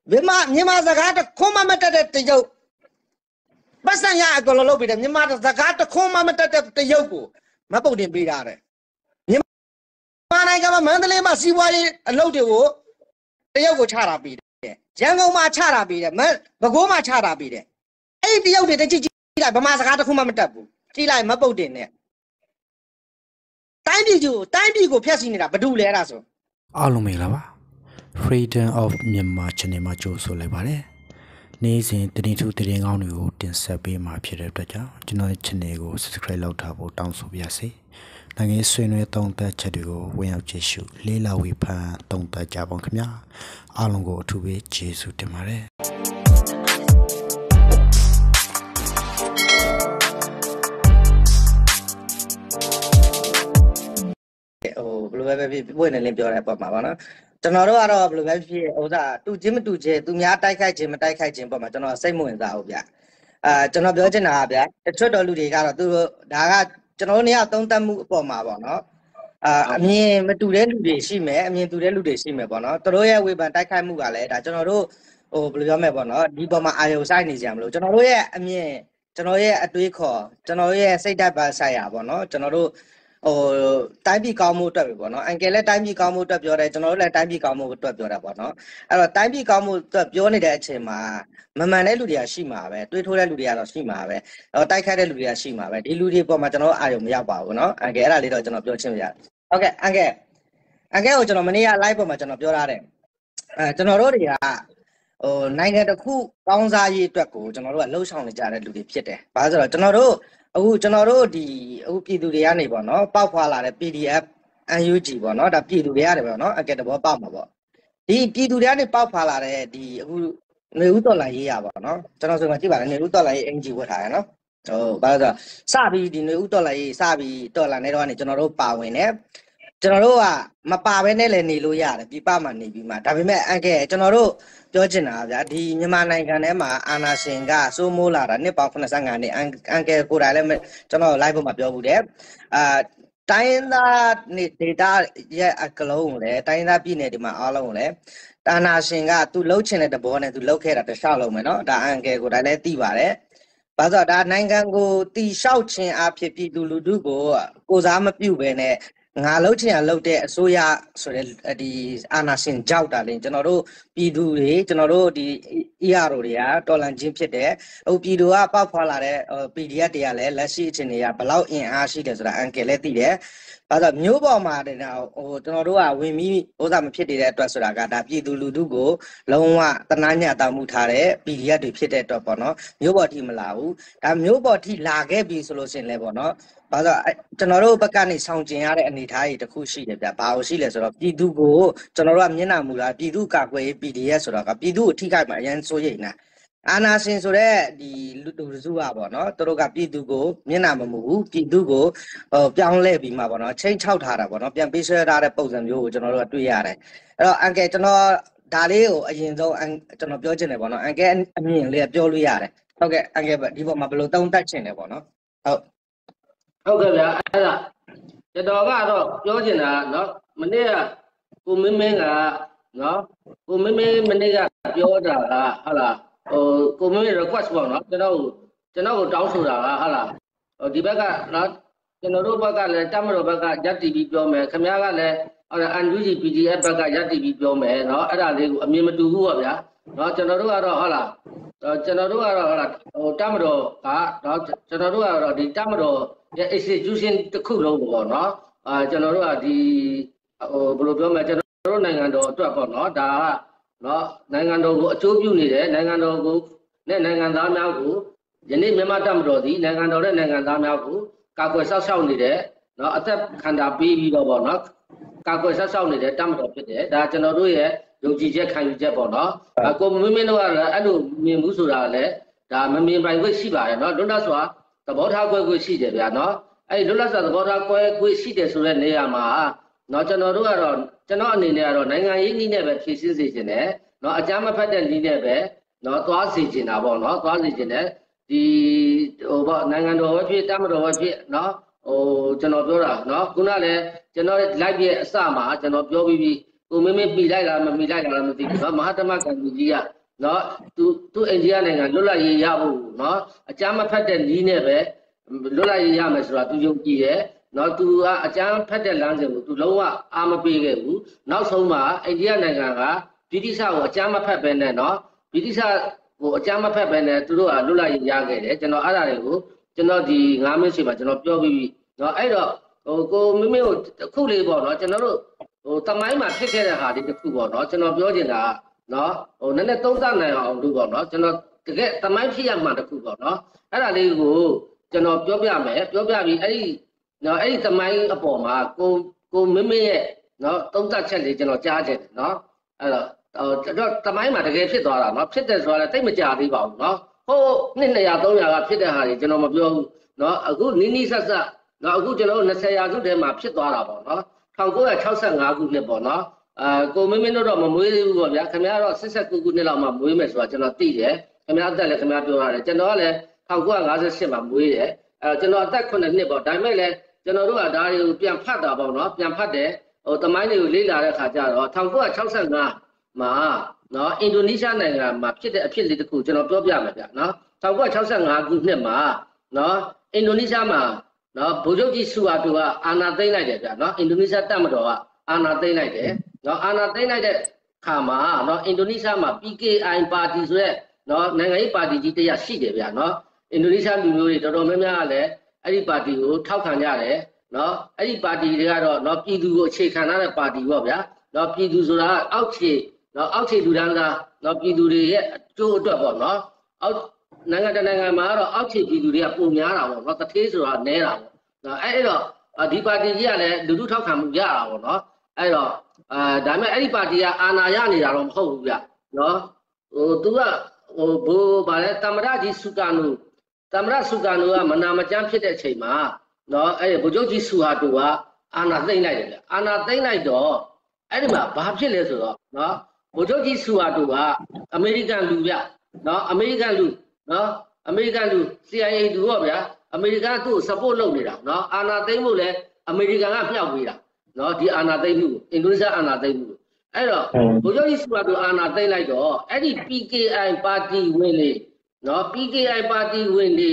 မြန်မာစကားတစ်ခွန်းမှမတက်တဲ့တရုတ်ပတ်စံရအကလောလုပ်ပြီးတယ်မြန်မာစကားတစ်ခွန်းမှမတက်တဲ့တရုတ်ကိုမပုတ်တင်ပေးတာတဲ့မြန်မာနိုင်ငံမှာမန္တလေးမှာစီးပွားရေးအလုပ်တွေကိုတရုတ်ကိုချတာပေးတယ်ရန်ကုန်မှာချတာပေးတယ်ပဲခူးမှာချတာပေးတယ်အဲ့ဒီတရုတ်တွေတကြည့်လိုက်ဗမာစကားတစ်ခုမှမတက်ဘူးကြည့်လိုက်မပုတ်တင်နဲ့တိုင်းပြည်ကိုဖျက်ဆီးနေတာဘာလို့လဲအဲ့ဒါဆိုအားလုံးမင်္ဂလာပါ Freedom of Myanmar Channel မှာကြိုဆိုလိုက်ပါတယ်နေ့စဉ်တင်ထူးတင်ကောင်းတွေကိုတင်ဆက်ပေးမှာဖြစ်တဲ့အတွက်ကြောင့်ကျွန်တော်ရဲ့ channel ကို subscribe လုပ်ထားဖို့တောင်းဆိုပါရစေနိုင်ငံဆွေးနွေးသုံးသပ်ချက်တွေကိုဝင်ရောက်ကြည့်ရှုလေးလာဝေဖန်သုံးသပ်ကြပါခင်ဗျာအားလုံးကိုအထူးပဲကျေးဇူးတင်ပါတယ်ဘယ်လိုပဲဖြစ်ပွင့်နေလင်းပြောတဲ့အပေါ်မှာပါနော်ကျွန်တော်တို့ကတော့ဘယ်လိုပဲဖြစ်ဥစားတူချင်းမတူချင်းသူများတိုက်ခိုက်ခြင်းမတိုက်ခိုက်ခြင်းပေါ်မှာကျွန်တော်စိတ်မဝင်စားဘူးဗျကျွန်တော်ပြောချင်တာကဗျတချို့တော်လူတွေကတော့သူတို့ဒါကကျွန်တော်တို့နေရာသုံးသပ်မှုအပေါ်မှာပေါ့နော်အမြင်မတူတဲ့လူတွေရှိမယ်အမြင်တူတဲ့လူတွေရှိမယ်ပေါ့နော်သူတို့ရဲ့ဝေဖန်တိုက်ခိုက်မှုကလည်းဒါကျွန်တော်တို့ဘယ်လိုပြောမလဲပေါ့နော်ဒီပေါ်မှာအာရုံစိုက်နေကြမလို့ကျွန်တော်တို့ရဲ့အမြင်ကျွန်တော်ရဲ့အတွေးခေါ်ကျွန်တော်ရဲ့စိတ်ဓာတ်ပါဆိုင်ရာပေါ့နော်ကျွန်တော်တို့တိုင်းပြည်ကောင်းမှုအတွက်ပဲပေါ့နော်အန်ကယ်လည်းတိုင်းပြည်ကောင်းမှုအတွက်ပြောတယ်ကျွန်တော်တို့လည်းတိုင်းပြည်ကောင်းမှုအတွက်ပြောတာပေါ့နော်အဲ့တော့တိုင်းပြည်ကောင်းမှုအတွက်ပြောနေတဲ့အချိန်မှာမမှန်တဲ့လူတွေကရှိမှာပဲတွေးထိုးတဲ့လူတွေကတော့ရှိမှာပဲတိုက်ခိုက်တဲ့လူတွေကရှိမှာပဲဒီလူတွေပေါ်မှာကျွန်တော်အာရုံမရောက်ပါဘူးနော်အန်ကယ်အဲ့ဒါလေးတော့ကျွန်တော်ပြောချင်ပြရတယ်ဟုတ်ကဲ့အန်ကယ်ကိုကျွန်တော်မနေ့က live ပေါ်မှာကျွန်တော်ပြောထားတယ်ကျွန်တော်တို့တွေကနိုင်ငံတစ်ခုကောင်းစားရေးအတွက်ကိုကျွန်တော်တို့ကလှုပ်ဆောင်နေကြတဲ့လူတွေဖြစ်တယ်။ဘာလို့ဆိုတော့ကျွန်တော်တို့ဒီအခုပြည်သူတွေကနေပေါ့နော်ပောက်ခွာလာတဲ့ PDF UNG ပေါ့နော်ဒါပြည်သူတွေရတယ်ပေါ့နော်အကဲတဘောပောက်မှာပေါ့ဒီပြည်သူတွေကနေပောက်ခွာလာတဲ့ဒီအခုနေဦးတော်လာရေးရပါနော်ကျွန်တော်ဆိုမှကြည့်ပါလေနေဦးတော်လာရေး NG ဝတ်ထားရနော်ဘာလို့ဆိုစပြီးဒီနေဦးတော်လာရေးစပြီးတော်လာနေတော့ကနေကျွန်တော်တို့ပါဝင်တယ်ကျွန်တော်တို့ကမပါဘဲနဲ့လည်းနေလို့ရတယ်ပြပမှာနေပြီးမှဒါပေမဲ့အကဲကျွန်တော်တို့ပြောချင်တာဗျာဒီမြန်မာနိုင်ငံထဲမှာအာဏာရှင်ကစိုးမိုးလာတာနှစ်ပေါင်း85နှစ်အန်ကယ်ကိုယ်တိုင်လည်းကျွန်တော် live ပေါ်မှာပြောဘူးတယ်တိုင်းသားနေဒေတာရဲ့အကလုံးကိုလည်းတိုင်းသားပြည်နယ်ဒီမှာအားလုံးကိုလည်းအာဏာရှင်ကသူလှုပ်ချင်တဲ့တဘောနဲ့သူလှုပ်ခဲ့တာတခြားလုံးမယ်နော်ဒါအန်ကယ်ကိုယ်တိုင်လည်းသိပါတယ်ဘာလို့ဒါနိုင်ငံကိုတီလျှောက်ခြင်းအဖြစ်ပြည်သူလူထုကိုစားမပြုတ်ပဲနဲ့ငါလှုပ်ချင်ရလှုပ်တဲ့အစိုးရဆိုတဲ့ဒီအာဏာရှင်ကြောက်တာလေကျွန်တော်တို့ပြည်သူတွေကျွန်တော်တို့ဒီ ERO တွေကတော်လန်ချင်းဖြစ်တယ်ဟိုပြည်သူကပောက်ဖွာလာတဲ့ PDF တွေကလည်းလက်ရှိအခြေအနေကဘလောက်အင်အားရှိတယ်ဆိုတာအန်ကယ်လည်းသိတယ်ဘာလို့မျိုးပေါ်မှာတဲ့ကျွန်တော်တို့ကဝင်ပြီးဥစားမဖြစ်နေတဲ့အတွက်ဆိုတာကဒါပြည်သူလူထုကိုလုံးဝတနာညတာမှုထားတဲ့ PDF တွေဖြစ်တဲ့အတွက်ပေါ့နော်မျိုးပေါ်ထိမလာဘူးဒါမျိုးပေါ်ထိလာခဲ့ပြီဆိုလို့ရှိရင်လည်းပေါ့နော်ဘာလို့ကျွန်တော်တို့ဘက်ကနေဆောင်ကျင်ရတဲ့အနေအထားတွေတခုရှိတယ်ဗျဘာလို့ရှိလဲဆိုတော့ပြည်သူကိုကျွန်တော်တို့ကမျက်နှာမူတာပြည်သူကာကွယ်ရေး PDF ဆိုတော့ကပြည်သူကိုထိခိုက်မှာအရင်စိုးရိမ်နေတာအာနာရှင်ဆိုတဲ့ဒီလူစုကပေါ့နော်သူတို့ကပြည်သူကိုမျက်နှာမမူဘူးပြည်သူကိုပြောင်းလဲပြီးမှပေါ့နော်ချိန်ချောက်ထားတာပေါ့နော်ပြန်ပေးဆွဲထားတဲ့ပုံစံမျိုးကိုကျွန်တော်တို့ကတွေ့ရတယ်အဲ့တော့အန်ကယ်ကျွန်တော်ဒါလေးကိုအရင်ဆုံးကျွန်တော်ပြောချင်တယ်ပေါ့နော်အန်ကယ်အမြင်လေးပြောလို့ရတယ်ဟုတ်ကဲ့အန်ကယ်ဒီပေါ်မှာဘယ်လိုသုံးသပ်ချင်တယ်ပေါ့နော်ဟုတ်ကဲ့ဗျာအဲ့ဒါကျွန်တော်ကတော့ပြောချင်တာเนาะမနေ့ကကိုမင်းကเนาะကိုမင်းမနေ့ကပြောတာကဟုတ်လားကိုမင်း request ပေါ့เนาะကျွန်တော်ကိုတောင်းဆိုတာကဟုတ်လားဒီဘက်ကเนาะကျွန်တော်တို့ဘက်ကလည်းတမတော်ဘက်ကရပ်တည်ပြီးပြောမယ်ခင်ဗျားကလည်းဟုတ်လား NUG PDF ဘက်ကရပ်တည်ပြီးပြောမယ်เนาะအဲ့ဒါလေးကိုအမြင်မတူဘူးပေါ့ဗျာเนาะကျွန်တော်တို့ကတော့ဟုတ်လားကျွန်တော်တို့ကတော့ဟုတ်လားတမတော်ကเนาะကျွန်တော်တို့ကတော့ဒီတမတော်institution တစ်ခုလုံးပေါ့နော်ကျွန်တော်တို့ကဒီဘယ်လိုပြောမလဲကျွန်တော်တို့နိုင်ငံတော်အတွက်ပေါ့နော်ဒါကနော်နိုင်ငံတော်ကိုအကျိုးပြုနေတယ်နိုင်ငံတော်ကိုနဲ့နိုင်ငံသားများကိုယနေ့မြန်မာတပ်မတော်သည်နိုင်ငံတော်နဲ့နိုင်ငံသားများကိုကာကွယ်ဆောက်ရှောက်နေတယ်နော်အသက်ခန္ဓာပေးပြီးတော့ပေါ့နော်ကာကွယ်ဆောက်ရှောက်နေတဲ့တပ်မတော်ဖြစ်တယ်ဒါကျွန်တော်တို့ရဲ့ယုံကြည်ချက်ခံယူချက်ပေါ့နော်ကိုမင်းတို့ကလည်းအဲ့လိုမြင်မှုဆိုတာလည်းဒါမမြင်ပိုင်ခွင့်ရှိပါတယ်နော်လွတ်လပ်စွာသဘောထားကွဲကွဲရှိတယ်ဗျာနော်အဲ့လွတ်လပ်စွာသဘောထားကွဲကွဲရှိတယ်ဆိုတဲ့နေရာမှာနော်ကျွန်တော်တို့ကတော့ကျွန်တော်အနေနဲ့ကတော့နိုင်ငံရေးနည်းနဲ့ပဲဖြည့်ဆည်းစေချင်တယ်နော်အကြမ်းမဖက်တဲ့နည်းနဲ့ပဲနော်သွားစေချင်တာပေါ့နော်သွားစေချင်တယ်ဒီပေါ့နိုင်ငံတော်ပဲဖြစ်တပ်မတော်ပဲဖြစ်နော်ကျွန်တော်ပြောတာနော်ခုနလည်းကျွန်တော် live ရဲ့အစမှာကျွန်တော်ပြောပြီးကိုမင်းပြီးလိုက်လားမပြီးလိုက်လားမသိဘူးနော်မဟာတမကံကြီးကနော်သူအိန္ဒိယနိုင်ငံလွတ်လပ်ရေးရဖို့နော်အကြမ်းမဖက်တဲ့နည်းနဲ့ပဲလွတ်လပ်ရေးရမယ်ဆိုတာသူယုံကြည်တယ်နော်သူကအကြမ်းဖက်တဲ့လမ်းစဉ်ကိုသူလုံးဝအားမပေးခဲ့ဘူးနောက်ဆုံးမှာအိန္ဒိယနိုင်ငံကဗြိတိရှကိုအကြမ်းမဖက်ပဲနဲ့နော်ဗြိတိရှကိုအကြမ်းမဖက်ပဲနဲ့သူတို့ကလွတ်လပ်ရေးရခဲ့တယ်ကျွန်တော်အဲ့ဒါတွေကိုကျွန်တော်ဒီ9မိနစ်ချိန်မှာကျွန်တော်ပြောပြီးပြီနော်အဲ့တော့ကိုမင်းကိုတစ်ခုလေးပေါ့နော်ကျွန်တော်တို့တမိုင်းမှာဖြစ်ခဲ့တဲ့ဟာဒီတစ်ခုပေါ့နော်ကျွန်တော်ပြောချင်တာနော်နည်းနည်းသုံးသပ်နိုင်အောင်လို့ပေါ့နော်ကျွန်တော်တကယ်တမိုင်းဖြစ်ရမှတစ်ခုပေါ့နော်အဲ့ဒါလေးကိုကျွန်တော်ပြောပြမယ်ပြောပြပြီးအဲ့ဒီနော်အဲ့ဒီတမိုင်းအပေါ်မှာကိုမင်းရဲ့နော်သုံးသပ်ချက်လေးကျွန်တော်ကြားချင်တယ်နော်အဲ့တော့တမိုင်းမှာတကယ်ဖြစ်သွားတာနော်ဖြစ်တယ်ဆိုတာလည်းတိတ်မကြသေးပါဘူးနော်ဟိုနှစ်200 300ကဖြစ်တဲ့ဟာတွေကျွန်တော်မပြောဘူးနော်အခုနီးဆက်ဆက်နော်အခုကျွန်တော်တို့20ရာစုထဲမှာဖြစ်သွားတာပေါ့နော်1965ခုနှစ်ပေါ့နော်ကိုမင်းတို့တော့မမွေးသေးဘူးပေါ့ဗျာခင်ဗျားတော့89ခုနှစ်လောက်မှမွေးမယ်ဆိုတာကျွန်တော်သိတယ်ခင်ဗျားအသက်လည်းခင်ဗျားပြောရတယ်ကျွန်တော်ကလည်း1958မှာမွေးတယ်ကျွန်တော်အသက်9နှစ်ပေါ့ဒါပေမဲ့လည်းကျွန်တော်တို့ကဒါတွေကိုပြန်ဖတ်တာပေါ့နော်ပြန်ဖတ်တယ်တမိုင်းတွေကိုလေ့လာတဲ့အခါကျတော့1965မှာနော်အင်ဒိုနီးရှားနိုင်ငံမှာဖြစ်တဲ့အဖြစ်လေးတစ်ခုကျွန်တော်ပြောပြမယ်ဗျာနော်1965ခုနှစ်မှာနော်အင်ဒိုနီးရှားမှာနော်ဗိုလ်ချုပ်ကြီးဆူဟာတိုကအာဏာသိမ်းလိုက်တယ်ဗျာနော်အင်ဒိုနီးရှားတပ်မတော်ကအာဏာသိမ်းလိုက်တယ်နော်အာဏာသိမ်းလိုက်တဲ့ခါမှာနော်အင်ဒိုနီးရှားမှာ PKI ပါတီဆိုတဲ့နော်နိုင်ငံရေးပါတီကြီးတရားရှိတယ်ဗျာနော်အင်ဒိုနီးရှားလူမျိုးတွေတော်တော်များများကလည်းအဲ့ဒီပါတီကိုထောက်ခံကြတယ်နော်အဲ့ဒီပါတီတွေကတော့နော်ပြည်သူကိုအခြေခံထားတဲ့ပါတီပေါ့ဗျာနော်ပြည်သူဆိုတာအောက်ခြေနော်အောက်ခြေလူတန်းစားနော်ပြည်သူတွေရဲ့အကျိုးအတွက်ပေါ့နော်အောက်နိုင်ငံတကာနိုင်ငံမှာတော့အောက်ခြေပြည်သူတွေကပုံများတာပေါ့နော်တထေးဆိုတာနဲတာပေါ့နော်အဲ့တော့ဒီပါတီကြီးကလည်းလူထုထောက်ခံမှုရတာပေါ့နော်အဲ့တော့ဒါပေမဲ့အဲ့ဒီပါတီကအာဏာရနေတာတော့မဟုတ်ဘူးဗျနော်သူကဘိုးဗါလဲတမရကြီးစုကာနိုကမနာမကျန်းဖြစ်တဲ့အချိန်မှာနော်အဲ့ဗိုလ်ချုပ်ကြီးဆူဟာတိုကအာဏာသိမ်းလိုက်တယ်ဗျအာဏာသိမ်းလိုက်တော့အဲ့ဒီမှာဘာဖြစ်လဲဆိုတော့နော်ဗိုလ်ချုပ်ကြီးဆူဟာတိုကအမေရိကန်လူဗျနော်အမေရိကန်လူ နော်အမေရိကန်လူ CIA လူပေါ့ဗျာအမေရိကန်သူ့ကို support လုပ်နေတာနော်အာဏာသိမ်းဖို့လဲအမေရိကန်ကမြှောက်ပေးတာနော်ဒီအာဏာသိမ်းမှုအင်ဒိုနီးရှားအာဏာသိမ်းမှုအဲ့တော့ဗိုလ်ချုပ်ကြီးဆူဟာတိုအာဏာသိမ်းလိုက်တော့အဲ့ဒီ PKI ပါတီဝင်လေနော် PKI ပါတီဝင်လေ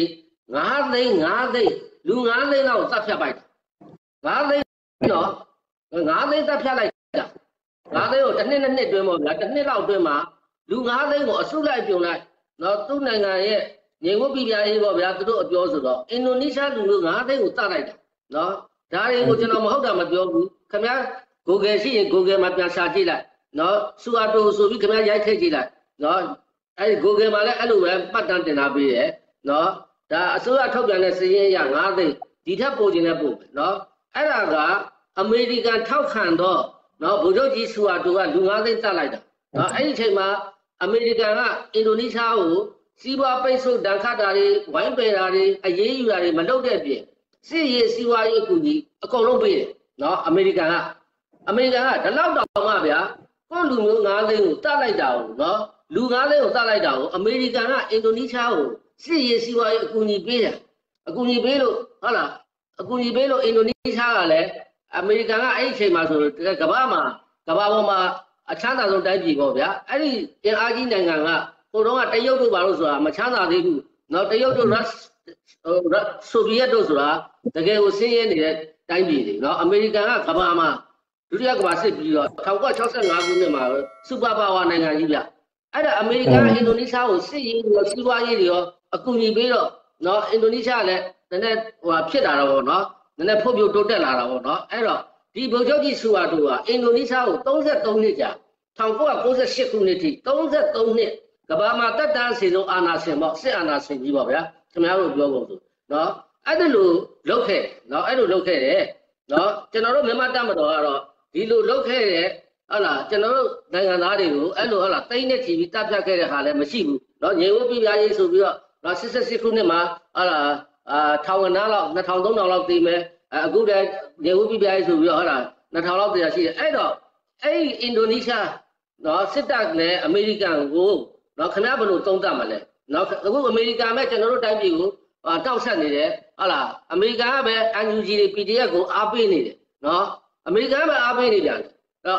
9 သိန်းလူ9 သိန်းလောက်သတ်ဖြတ်လိုက်တာ9 သိန်းနော်9 သိန်းသတ်ဖြတ်လိုက်တာ9 သိန်းကိုတစ်နှစ်2နှစ်တွင်းပေါ့ဗျာတစ်နှစ်လောက်တွင်းမှာလူ9 သိန်းကိုအစုလိုက်ပြုံလိုက်နော်သူ့နိုင်ငံရဲ့ငြိမ်ဝတ်ပြပြရေးပေါ့ဗျာသူတို့အပြောဆိုတော့အင်ဒိုနီးရှားလူမျိုး9 သိန်းကိုတတ်လိုက်တာနော်ဒါတွေကိုကျွန်တော်မဟုတ်တာမပြောဘူးခင်ဗျာ Google ရှိရင် Google မှာပြန်ရှာကြည့်လိုက်နော်ဆူအာတိုဆိုပြီးခင်ဗျာရိုက်ထည့်ကြည့်လိုက်နော်အဲ့ဒီ Google မှာလည်းအဲ့လိုပဲပတ်တန်းတင်ထားပေးတယ်နော်ဒါအစိုးရထုတ်ပြန်တဲ့စာရင်းအရ9 သိန်းဒီထက်ပိုခြင်းနဲ့ပို့မယ်နော်အဲ့ဒါကအမေရိကန်ထောက်ခံတော့နော်ဗိုလ်ချုပ်ကြီးဆူအာတိုကလူ9 သိန်းတတ်လိုက်တာနော်အဲ့ဒီအချိန်မှာအမေရိကန်ကအင်ဒိုနီးရှားကိုစီးပွားပိတ်ဆို့ဒဏ်ခတ်တာတွေဝိုင်းပယ်တာတွေအရေးယူတာတွေမလုပ်တဲ့အပြင်စစ်ရေးစီးပွားရေးအကူအညီအကုန်လုံးပေးတယ်နော်အမေရိကန်ကဒီလောက်တောင်မှဗျာကိုလူမျိုး9 သိန်းကိုတတ်လိုက်တာကိုနော်လူ9 သိန်းကိုတတ်လိုက်တာကိုအမေရိကန်ကအင်ဒိုနီးရှားကိုစစ်ရေးစီးပွားရေးအကူအညီပေးတယ်အကူအညီပေးလို့ဟုတ်လားအကူအညီပေးလို့အင်ဒိုနီးရှားကလည်းအမေရိကန်ကအဲ့ဒီအချိန်မှာဆိုကမ္ဘာပေါ်မှာအချမ်းသာဆုံးတိုင်းပြည်ပေါ့ဗျာအဲ့ဒီအင်အားကြီးနိုင်ငံကဟိုတုန်းကတရုတ်တို့ဘာလို့ဆိုတာမချမ်းသာသေးဘူးနော်တရုတ်တို့ဆိုဗီယက်တို့ဆိုတာတကယ်ကိုဆင်းရဲနေတဲ့တိုင်းပြည်တွေနော်အမေရိကန်ကကမ္ဘာမှာဒုတိယကမ္ဘာစစ်ပြီးတော့1965ခုနှစ်မှာစူပါပါဝါနိုင်ငံကြီးဗျအဲ့ဒါအမေရိကန်ကအင်ဒိုနီးရှားကိုစစ်ရေးရောစီးပွားရေးတွေရောအကူအညီပေးတော့နော်အင်ဒိုနီးရှားလည်းနည်းနည်းဖြစ်လာတော့ဗောနော်နည်းနည်းဖွံ့ဖြိုးတိုးတက်လာတာဗောနော်အဲ့တော့ဒီဗိုလ်ချုပ်ကြီးဆူဟာတိုကအင်ဒိုနီးရှားကို33 နှစ်ကြာ1998ခုနှစ်ထိ33 နှစ်ကမ္ဘာမှာတက်တန်းစီဆုံးအာဏာရှင်ပေါ့စစ်အာဏာရှင်ကြီးပေါ့ဗျာခင်ဗျားတို့ပြောဖို့ဆိုနော်အဲ့ဒါလိုလုပ်ခဲ့နော်အဲ့လိုလုပ်ခဲ့တယ်နော်ကျွန်တော်တို့မြန်မာတပ်မတော်ကတော့ဒီလိုလုပ်ခဲ့တယ်ဟုတ်လားကျွန်တော်တို့နိုင်ငံသားတွေကိုအဲ့လိုဟုတ်လားတိမ့်နဲ့ချီပြီးတပ်ဖြတ်ခဲ့တဲ့ဟာလည်းမရှိဘူးနော်ငြိမ်ဝတ်ပြပြရေးဆိုပြီးတော့နော်88ခုနှစ်မှာဟုတ်လားထောင်ဝန်းသားလောက်2000 3000လောက်တည်မယ်အခုတည်းငြိမ်ဝတ်ပြပြရေးဆိုပြီးတော့ဟုတ်လား2000လောက်တရားရှိတယ်အဲ့တော့အဲ့ဒီအင်ဒိုနီးရှားနော်စစ်တပ်နဲ့အမေရိကန်ကိုနော်ခင်ဗျားဘယ်လိုသုံးသပ်မလဲနော်အခုအမေရိကန်ပဲကျွန်တော်တို့တိုင်းပြည်ကိုတောက်ဆက်နေတယ်ဟုတ်လားအမေရိကန်ကပဲ NUG တွေ PDF ကိုအားပေးနေတယ်နော်အမေရိကန်ကပဲအားပေးနေကြတယ်တော့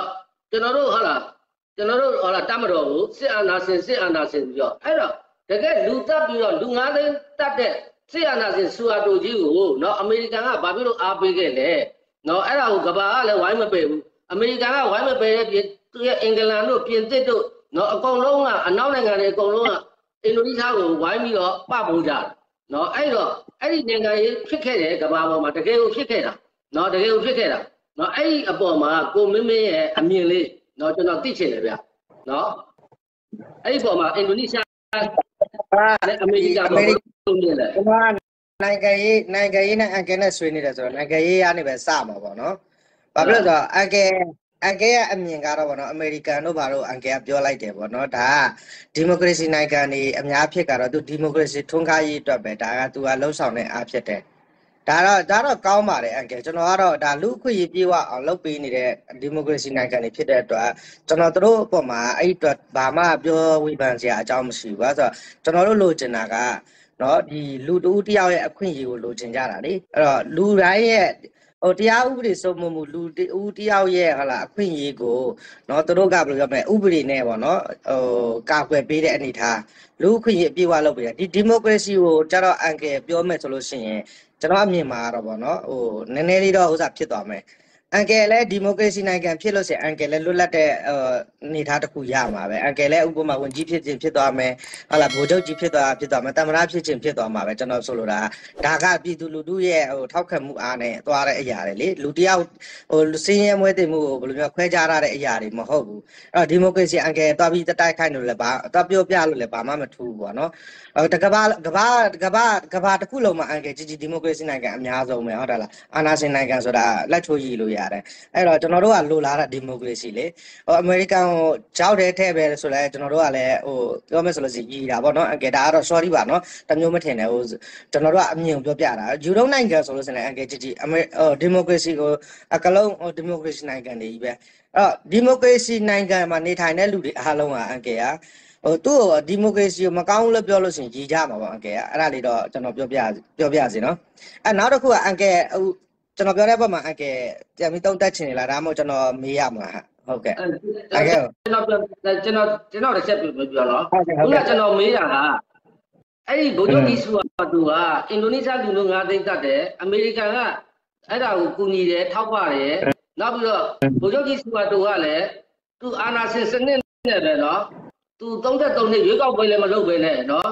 ကျွန်တော်တို့ဟုတ်လားတတ်မတော်ဘူးစစ်အာဏာရှင်ပြီးတော့အဲ့တော့တကယ်လူတက်ပြီးတော့လူ9သိန်းတက်တဲ့စစ်အာဏာရှင်ဆူအာတိုကြီးကိုနော်အမေရိကန်ကဘာဖြစ်လို့အားပေးခဲ့လဲနော်အဲ့ဒါကိုကဘာကလည်းဝိုင်းမပယ်ဘူးအမေရိကန်ကဝိုင်းမပယ်တဲ့ပြင်သူရဲ့အင်္ဂလန်တို့ပြင်သစ်တို့နော်အကုန်လုံးကအနောက်နိုင်ငံတွေအကုန်လုံးကအင်ဒိုနီးရှားကိုဝိုင်းပြီးတော့ပပိုးကြတယ်နော်အဲ့တော့အဲ့ဒီနိုင်ငံရေးဖြစ်ခဲ့တဲ့ကဘာပေါ်မှာတကယ်ကိုဖြစ်ခဲ့တာနော်တကယ်ကိုဖြစ်ခဲ့တာနော်အဲ့ဒီအပေါ်မှာကိုမင်းမင်းရဲ့အမြင်လေးနော်ကျွန်တော်သိချင်တယ်ဗျနော်အဲ့ဒီပေါ်မှာအင်ဒိုနီးရှားနဲ့အမေရိကန်ပေါ်လုံးနေတယ်ကျွန်တော်နိုင်ငံရေးနဲ့အန်ကယ်နဲ့ဆွေးနေတယ်ဆိုတော့နိုင်ငံရေးကနေပဲစမှာပေါ့နော်ဘာဖြစ်လို့ဆိုတော့အန်ကယ်ရဲ့အမြင်ကတော့ပေါ့နော်အမေရိကန်တို့ဘာလို့အန်ကယ်ကပြောလိုက်တယ်ပေါ့နော်ဒါကဒီမိုကရေစီနိုင်ငံတွေအများဖြစ်ကတော့သူဒီမိုကရေစီထွန်းကားရေးအတွက်ပဲဒါကသူကလှုပ်ဆောင်တဲ့အားဖြစ်တယ်ဒါတော့ကောင်းပါတယ်အန်ကယ်ကျွန်တော်ကတော့ဒါလူခွင့်ရေးပြေဝအောင်လုပ်ပေးနေတဲ့ဒီမိုကရေစီနိုင်ငံတွေဖြစ်တဲ့အတွက်ကျွန်တော်တို့အပေါ်မှာအဲ့အတွက်ဘာမှပြောဝေဖန်စရာအကြောင်းမရှိဘူးဆိုတော့ကျွန်တော်တို့လိုချင်တာကနော်ဒီလူတူတယောက်ရဲ့အခွင့်အရေးကိုလိုချင်ကြတာလေအဲ့တော့လူတိုင်းရဲ့တရားဥပဒေစိုးမိုးမှုလူတူတယောက်ရဲ့ဟာလားအခွင့်အရေးကိုနော်တို့ကဘယ်လိုပြောမလဲဥပဒေနဲ့ပေါ့နော်ကာကွယ်ပေးတဲ့အနေထားလူခွင့်ရေးအပြည့်အဝလုပ်ပေးတာဒီမိုကရေစီကိုကျတော့အန်ကယ်ပြောမယ်ဆိုလို့ရှိရင်ကျွန်တော်အမြင်မှာတော့ဗောနော်နည်းနည်းလေးတော့ဥစားဖြစ်သွားမယ်အန်ကယ်လည်းဒီမိုကရေစီနိုင်ငံဖြစ်လို့ဆိုရင်အန်ကယ်လည်းလွတ်လပ်တဲ့အနေထားတစ်ခုရမှာပဲအန်ကယ်လည်းဥပမာဝန်ကြီးဖြစ်သွားမယ်ဟာလားဗိုလ်ချုပ်ကြီးဖြစ်သွားမယ်တမန်တော်ဖြစ်သွားမှာပဲကျွန်တော်ဆိုလိုတာဒါကပြည်သူလူထုရဲ့ထောက်ခံမှုအားနဲ့သွားတဲ့အရာတွေလေလူတယောက်စင်းရဲမွဲတင်မှုကိုဘယ်လိုမျိုးခွဲခြားရတဲ့အရာတွေမဟုတ်ဘူးအဲ့တော့ဒီမိုကရေစီအန်ကယ်သွားပြီးတိုက်ခိုက်လို့လည်းသွားပြောပြလို့လည်းဘာမှမထူးဘူးဗောနော်ကဘာတစ်ခုလုံးမှာအန်ကယ်ဒီမိုကရေစီနိုင်ငံအများဆုံးပဲဟုတ်တယ်လားအာဏာရှင်နိုင်ငံဆိုတာလက်ချိုးရည်လို့ရတယ်အဲ့တော့ကျွန်တော်တို့ကလိုလားတာဒီမိုကရေစီလေအမေရိကန်ကိုကြောက်တဲ့ထဲပဲဆိုလဲကျွန်တော်တို့ကလည်းပြောမယ်ဆိုလို့ရှိရင်ရည်တာပေါ့နော်အန်ကယ်ဒါကတော့ sorry ပါနော်တမျိုးမထင်နဲ့ကျွန်တော်တို့ကအမြင်ပြောပြတာယူရိုနိုင်ငံဆိုလို့ရှိရင်အန်ကယ်ဒီမိုကရေစီကိုအကလုံးဒီမိုကရေစီနိုင်ငံတွေကြီးပဲအဲ့တော့ဒီမိုကရေစီနိုင်ငံမှာနေထိုင်တဲ့လူတွေအားလုံးကအန်ကယ်ကသူ့ဒီမိုကရေစီကိုမကောင်းလို့ပြောလို့ရှိရင်ကြီးကြမှာပေါ့အန်ကယ်အဲ့ဒါလေးတော့ကျွန်တော်ပြောပြစီနော်အဲ့နောက်တစ်ခုကအန်ကယ်ကျွန်တော်ပြောတဲ့ဘက်မှာအန်ကယ်ပြန်ပြီးတုံးတက်ချင်နေလားဒါမှမဟုတ်ကျွန်တော်မေးရမှာဟုတ်ကဲ့အန်ကယ်ကျွန်တော်တစ်ချက်ပြောနော်ခုနကကျွန်တော်မေးတာကအဲ့ဒီဗိုလ်ချုပ်ကြီးဆူအာတိုကအင်ဒိုနီးရှားလူမျိုး9သိန်းတက်တယ်အမေရိကန်ကအဲ့ဒါကိုကူညီတယ်ထောက်ပံ့တယ်နောက်ပြီးတော့ဗိုလ်ချုပ်ကြီးဆူအာတိုကလည်းသူအာဏာရှင်စနစ်နဲ့ပဲနော်သူ33နှစ်ရွေးကောက်ပွဲလည်းမလုပ်ပဲနဲ့နော်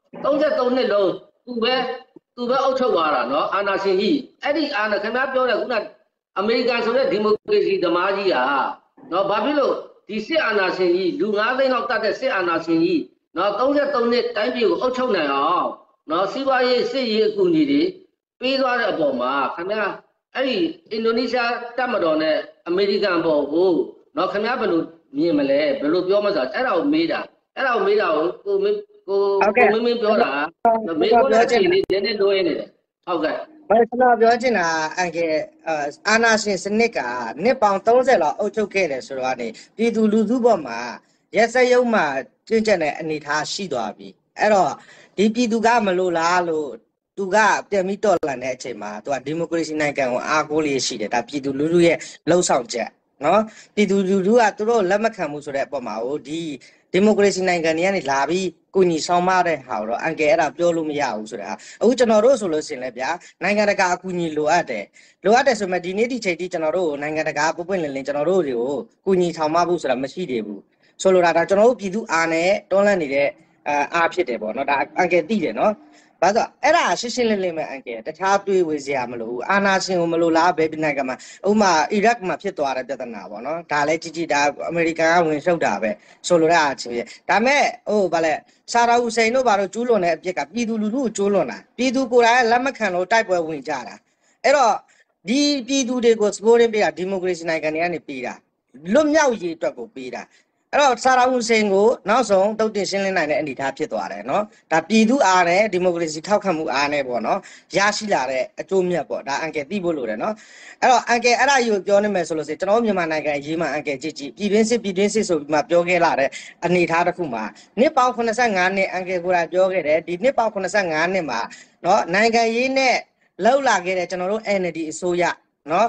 33နှစ်လုံးသူပဲအုပ်ချုပ်သွားတာနော်အာဏာရှင်ကြီးအဲ့ဒီအာဏာခင်ဗျားပြောတဲ့ခုနအမေရိကန်ဆိုတဲ့ဒီမိုကရေစီသမားကြီးဟာနော်ဘာဖြစ်လို့ဒီစစ်အာဏာရှင်ကြီးလူ9သိန်းလောက်တတ်တဲ့စစ်အာဏာရှင်ကြီးနော်33နှစ်တိုင်းပြည်ကိုအုပ်ချုပ်နိုင်အောင်နော်စီးပွားရေးစစ်ရေးအကူအညီတွေပေးသွားတဲ့အပေါ်မှာခင်ဗျားအဲ့ဒီအင်ဒိုနီးရှားတပ်မတော်နဲ့အမေရိကန်ပေါ်ကိုနော်ခင်ဗျားဘယ်လိုမြင်မလဲဘယ်လိုပြောမလဲအဲ့ဒါကိုမေးတာကိုမင်းပြောတာမေးဖို့လည်းချိန်လေးနည်းနည်းလိုရင်းနေတယ်ဟုတ်ကဲ့ကျွန်တော်ပြောချင်တာအန်ကယ်အာနာရှင်စနစ်ကနှစ်ပေါင်း30လောက်အုပ်ချုပ်ခဲ့တယ်ဆိုတော့နေပြည်သူလူထုပေါ်မှာရက်စက်ရုံမှာကျင့်ကြံတဲ့အနေအထားရှိသွားပြီအဲ့တော့ဒီပြည်သူကမလို့လားလို့သူကပြန်ပြီးတော်လှန်တဲ့အချိန်မှာသူကဒီမိုကရေစီနိုင်ငံကိုအားကိုးလေးရှိတယ်ဒါပြည်သူလူထုရဲ့လှုပ်ဆောင်ချက်နော်ပြည်သူလူထုကသူတို့လက်မခံမှုဆိုတဲ့အပေါ်မှာဒီမိုကရေစီနိုင်ငံတွေကနေလာပြီးကိုညီဆောင်မတဲ့ဟာတော့အန်ကယ်အဲ့ဒါပြောလို့မရဘူးဆိုတာအခုကျွန်တော်တို့ဆိုလို့ရှိရင်လည်းဗျာနိုင်ငံတကာအကူအညီလိုအပ်တယ်ဆိုမှဒီနေ့ဒီချိန်ထိကျွန်တော်တို့နိုင်ငံတကာပွင့်လင်းကျွန်တော်တို့တွေကိုကိုညီဆောင်မဖို့ဆိုတာမရှိသေးဘူးဆိုလိုတာဒါကျွန်တော်တို့ပြည်သူအားနဲ့တွန်းလှန်နေတဲ့အားဖြစ်တယ်ပေါ့နော်ဒါအန်ကယ်သိတယ်နော်ဘာလို့အဲ့ဒါရှင်းလင်းမဲ့အန်ကယ်တခြားတွေးဝေစရာမလိုဘူးအာနာရှင်ကိုမလိုလားဘယ်နိုင်ငံမှာဥပမာအီရတ်မှာဖြစ်သွားတဲ့ပြဿနာပေါ့နော်ဒါလည်းကြီးဒါအမေရိကန်ကဝင်ရှုပ်တာပဲဆိုလိုတာအချင်းဒါမဲ့ဗာလဲဆာရာဟူစိန်တို့ဘာလို့ကျူးလွန်တဲ့အပြစ်ကပြည်သူလူထုကိုကျူးလွန်တာပြည်သူကိုယ်တိုင်လက်မခံလို့တိုက်ပွဲဝင်ကြတာအဲ့တော့ဒီပြည်သူတွေကိုစပိုးရင်းပေးတာဒီမိုကရေစီနိုင်ငံတွေကနေပေးတာလွတ်မြောက်ရေးအတွက်ကိုပေးတာအဲ့တော့ဆာရာဟူစိန်ကိုနောက်ဆုံးတုတ်တင်ရှင်းလင်းနိုင်တဲ့အနေအထားဖြစ်သွားတယ်နော်ဒါပြည်သူအားနဲ့ဒီမိုကရေစီထောက်ခံမှုအားနဲ့ပေါ့နော်ရရှိလာတဲ့အကျိုးမြတ်ပေါ့ဒါအန်ကယ်သိဖို့လိုတယ်နော်အဲ့တော့အန်ကယ်အဲ့ဒါကြီးကိုပြောနေမယ်ဆိုလို့ကျွန်တော်မြန်မာနိုင်ငံအရေးမှာအန်ကယ်ကြည့်ပြည်တွင်းစစ်ဆိုပြီးမှပြောခဲ့လာတဲ့အနေအထားတစ်ခုမှာနှစ်ပေါင်း85နှစ်အန်ကယ်ကိုယ်တိုင်ပြောခဲ့တယ်ဒီနှစ်ပေါင်း85နှစ်မှာနော်နိုင်ငံရေးနဲ့လှုပ်လာခဲ့တဲ့ကျွန်တော်တို့ NLD အစိုးရနော်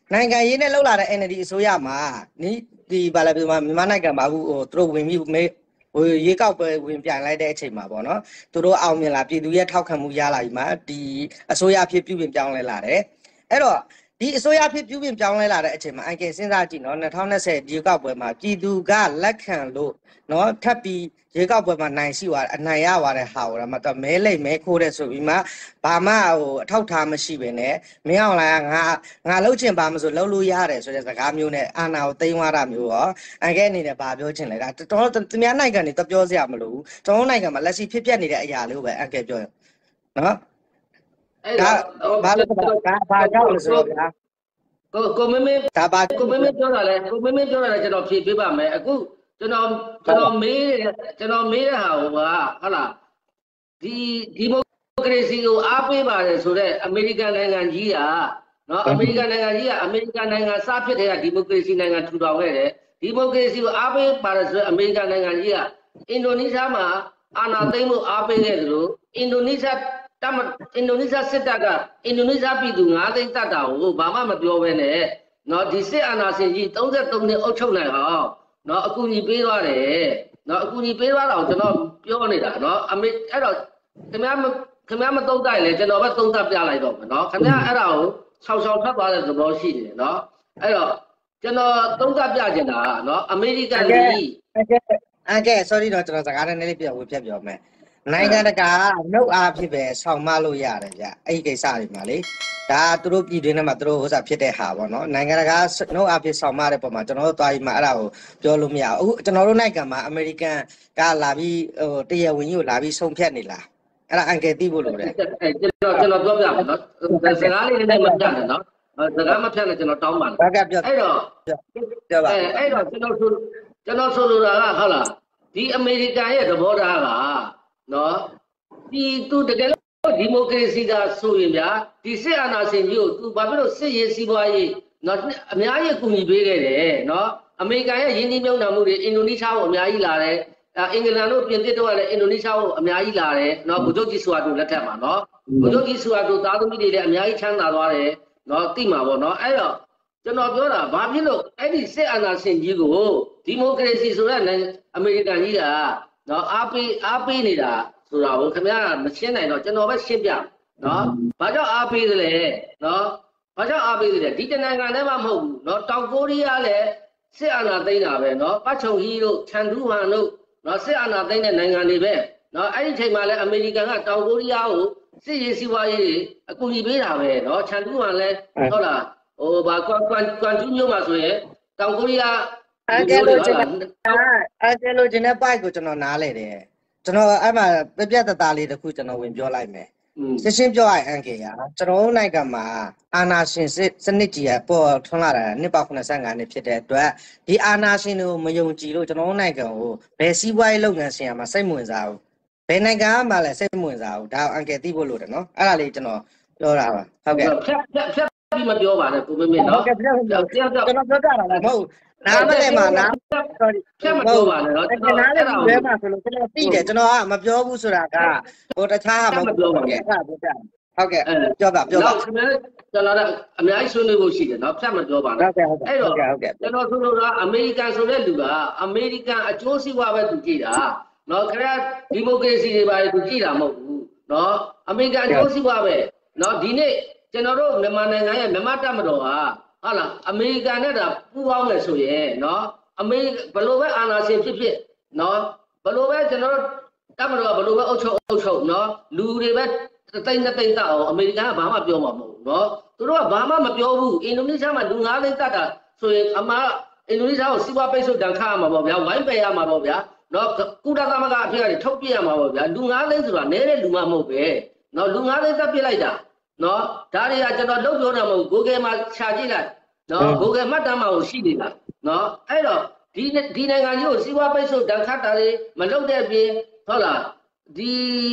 နိုင်ငံရေးနဲ့လောက်လာတဲ့ NLD အစိုးရမှာဒီဘာလဲပြောမှာမြန်မာနိုင်ငံမှာအခုသူတို့ဝင်ပြီးရေကောက်ပွဲဝင်ပြိုင်လိုက်တဲ့အချိန်မှာပေါ့နော်သူတို့အောင်မြင်လာပြည်သူရဲ့ထောက်ခံမှုရလာပြီးမှဒီအစိုးရဖြစ်ပြုပြင်ပြောင်းလဲလာတယ်အဲ့တော့ဒီအစိုးရဖြစ်ပြုပြင်ပြောင်းလဲလာတဲ့အချိန်မှာအန်ကယ်စဉ်းစားကြည့်နော်2020ဒီကောက်ပွဲမှာပြည်သူကလက်ခံလို့နော်ထပ်ပြီးရေကောက်ပွဲမှာနိုင်ရသွားတဲ့ဟာကိုတော့မတော်မဲလိမ့်မဲခိုးတဲ့ဆိုပြီးမှဘာမှအထောက်ထားမရှိပဲနဲ့မင်းအောင်လိုင်ကငါလှုပ်ချင်ပါမဆိုလှုပ်လို့ရတယ်ဆိုတဲ့စကားမျိုးနဲ့အာဏာကိုသိမ်းသွားတာမျိုးရောအန်ကယ်အနေနဲ့ဘာပြောချင်လဲဒါတော်တော်သူများနိုင်ငံတွေပြောစရာမလိုဘူးကျွန်တော်နိုင်ငံမှာလက်ရှိဖြစ်ပျက်နေတဲ့အရာလေးကိုပဲအန်ကယ်ပြောရနော်အဲ့ဒါဘာလို့ဘာကြောင့်လဲဆိုတော့ဗျာကိုမမေဒါပါကိုမမေပြောတာလဲကိုမမေပြောတာလဲကျွန်တော်ဖြေပေးပါမယ်အခုကျွန်တော်မေးတဲ့ဟာဟိုကဟုတ်လားဒီမိုကရေစီကိုအားပေးပါတယ်ဆိုတော့အမေရိကန်နိုင်ငံကြီးကနော်အမေရိကန်နိုင်ငံကြီးကအမေရိကန်နိုင်ငံစဖြစ်တဲ့ကဒီမိုကရေစီနိုင်ငံထူထောင်ခဲ့တယ်ဒီမိုကရေစီကိုအားပေးပါတယ်ဆိုတော့အမေရိကန်နိုင်ငံကြီးကအင်ဒိုနီးရှားမှာအာဏာသိမ်းမှုအားပေးခဲ့တယ်လို့အင်ဒိုနီးရှားစစ်တပ်ကအင်ဒိုနီးရှားပြည်သူ9သိန်းတတ်တာကိုဘာမှမပြောဘဲနဲ့နော်ဒီစစ်အာဏာရှင်ကြီး33နှစ်အုပ်ချုပ်နိုင်အောင်နော်အကူအညီပေးသွားတယ်နော်အကူအညီပေးသွားတာကိုကျွန်တော်ပြောနေတာနော်အဲ့တော့ခင်ဗျားမသုံးတိုက်လေကျွန်တော်ပဲသုံးသပ်ပြလိုက်တော့မယ်နော်ခင်ဗျားအဲ့ဒါကိုဆောက်ထွက်သွားတဲ့သဘောရှိတယ်နော်အဲ့တော့ကျွန်တော်သုံးသပ်ပြချင်တာကနော်အမေရိကန်ကြီးအန်ကဲ sorry တော့ကျွန်တော်စကားနဲ့လေးပြဝေဖြတ်ပြောမယ်နိုင်ငံတကာနှုတ်အားဖြစ်ပဲဆောင်မလို့ရတယ်ဗျအဲ့ဒီကိစ္စတွေမှာလေဒါသူတို့ပြည်တွင်းထဲမှာသူတို့ဖြစ်တဲ့ဟာပေါ့နော်နိုင်ငံတကာနှုတ်အားဖြစ်ဆောင်မတဲ့ပုံမှာကျွန်တော်တို့သွားပြီးမှအဲ့ဒါကိုပြောလို့မရဘူးအခုကျွန်တော်တို့နိုင်ငံမှာအမေရိကန်ကလာပြီးတရားဝင်ကြီးကိုလာပြီးဆုံးဖြတ်နေလားအဲ့ဒါအန်ကယ်သိဖို့လိုတယ်ကျွန်တော်ပြောပြမယ်နော်စကားလေးနဲ့မပြတ်နဲ့နော်စကားမဖြတ်နဲ့ကျွန်တော်တောင်းပါတယ်အဲ့တော့ပြောပါအဲ့တော့ကျွန်တော်ဆိုလိုတာကဟုတ်လားဒီအမေရိကန်ရဲ့သဘောထားကနော်ဒီသူတကယ်လို့ဒီမိုကရေစီကဆိုရင်ဗျာဒီစစ်အာဏာရှင်ကြီးကိုသူဘာဖြစ်လို့စစ်ရေးစီးပွားရေးနော်အများကြီးအကူအညီပေးခဲ့တယ်နော်အမေရိကန်ရဲ့ယင်းနှိမ့်မြုပ်နှံမှုတွေအင်ဒိုနီးရှားကိုအများကြီးလာတယ်အင်္ဂလန်တို့ပြင်သစ်တို့ကလည်းအင်ဒိုနီးရှားကိုအများကြီးလာတယ်နော်ဗိုလ်ချုပ်ကြီးဆူဟာတိုလက်ထက်မှာနော်ဗိုလ်ချုပ်ကြီးဆူဟာတိုသားသမီးတွေလည်းအများကြီးချမ်းသာသွားတယ်နော်သိမှာပေါ့နော်အဲ့တော့ကျွန်တော်ပြောတာဘာဖြစ်လို့အဲ့ဒီစစ်အာဏာရှင်ကြီးကိုဒီမိုကရေစီဆိုတဲ့အမေရိကန်ကြီးကနော်အားပေးနေတာဆိုတာကိုခင်ဗျားမရှင်းနိုင်တော့ကျွန်တော်ပဲရှင်းပြနော်ဘာကြောင့်အားပေးသလဲနော်ဘာကြောင့်အားပေးသလဲဒီတနိုင်ငံတည်းမှမဟုတ်ဘူးနော်တောင်ကိုရီးယားလည်းစစ်အာဏာသိမ်းတာပဲနော်ပတ်ချုံဟီတို့ချန်ဒူဟန်တို့နော်စစ်အာဏာသိမ်းတဲ့နိုင်ငံတွေပဲနော်အဲ့ဒီချိန်မှာလည်းအမေရိကန်ကတောင်ကိုရီးယားကိုစစ်ရေးစီးပွားရေးအကူအညီပေးတာပဲနော်ချန်ဒူဟန်လည်းဟုတ်လားဟိုဘာကွမ်ကျူးမျိုးမှာဆိုရင်တောင်ကိုရီးယားအကယ်လို့ကျွန်တော်ပိုက်ကိုကျွန်တော်နားလဲတယ်ကျွန်တော်အဲ့မှာပြတ်သားလေးတစ်ခုကျွန်တော်ဝင်ပြောလိုက်မယ်ရှင်းပြောရရင်အန်ကေရကျွန်တော်နိုင်ငံမှာအာဏာရှင်စနစ်ကြီးပေါ်ထွန်းလာတာနှစ်ပေါင်း85နှစ်ဖြစ်တဲ့အတွက်ဒီအာဏာရှင်ကိုမယုံကြည်လို့ကျွန်တော်နိုင်ငံကိုဘယ်စီးပွားရေးလုပ်ငန်းရှင်ရမှာစိတ်ဝင်စားဘူးဘယ်နိုင်ငံမှလည်းစိတ်ဝင်စားဘူးဒါအန်ကေသိဖို့လိုတယ်နော်အဲ့ဒါလေးကျွန်တော်ပြောတာပါဟုတ်ကဲ့ဖြတ်ပြီးမပြောပါနဲ့ကိုမင်းနော်ဟုတ်ကဲ့ကျွန်တော်ပြောတာလည်းမဟုတ်နားမလဲမှာနားဖြတ်မပြောပါနဲ့နော်ကျွန်တော်နားလဲလွဲမှာဆိုလို့ကျွန်တော်သိတယ်ကျွန်တော်ကမပြောဘူးဆိုတာကဟိုတခြားမပြောပါဘူးအဲ့ဒါပြောပြဟုတ်ကဲ့ပြောပါကျွန်တော်အများကြီးဆွေးနွေးဖို့ရှိတယ်နော်ဖြတ်မပြောပါနဲ့အဲ့တော့ကျွန်တော်ဆိုလိုတာအမေရိကန်ဆိုတဲ့လူကအမေရိကန်အကျိုးစီးပွားပဲသူကြည့်တာနော်ခင်ဗျာဒီမိုကရေစီတွေပါသူကြည့်တာမဟုတ်ဘူးနော်အမေရိကန်အကျိုးစီးပွားပဲနော်ဒီနေ့ကျွန်တော်တို့မြန်မာနိုင်ငံရဲ့မြန်မာတပ်မတော်ဟာဟုတ်လားအမေရိကန်နဲ့တာပူးပေါင်းမယ်ဆိုရင်နော်ဘယ်လိုပဲအာဏာရှင်ဖြစ်နော်ဘယ်လိုပဲကျွန်တော်တို့တပ်မတော်ကဘယ်လိုပဲအုပ်ချုပ်နော်လူတွေပဲတိတ်တောက်အမေရိကန်ကဘာမှပြောမှာမဟုတ်ဘူးနော်သူတို့ကဘာမှမပြောဘူးအင်ဒိုနီးရှားမှာလူ9သိန်းတတ်တာဆိုရင်အင်ဒိုနီးရှားကိုစီးပွားပိတ်ဆို့ဒဏ်ခတ်ရမှာပေါ့ဗျာဝိုင်းပယ်ရမှာပေါ့ဗျာနော်ကုလသမဂ္ဂအဖြစ်ကနေထုတ်ပြရမှာပေါ့ဗျာလူ9သိန်းဆိုတာနည်းတဲ့လူမှမဟုတ်ပဲနော်လူ9သိန်းတက်ပြလိုက်တာနော်ဒါတွေကကျွန်တော်လုပ်ပြောတာမဟုတ် Google မှာရှာကြည့်လိုက်နော် Google မှတ်တမ်းမှာရှိနေတာနော်အဲ့တော့ဒီနိုင်ငံကြီးကိုစီးပွားပိတ်ဆို့ဒဏ်ခတ်တာတွေမလုပ်တဲ့ပြင်ဟုတ်လားဒီ